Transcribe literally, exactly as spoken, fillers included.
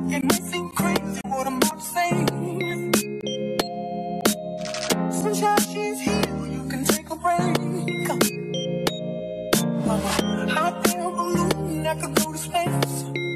It may seem crazy what I'm about to say. Sunshine, she's here, you can take a break. Mama, hot air balloon, I could go to space.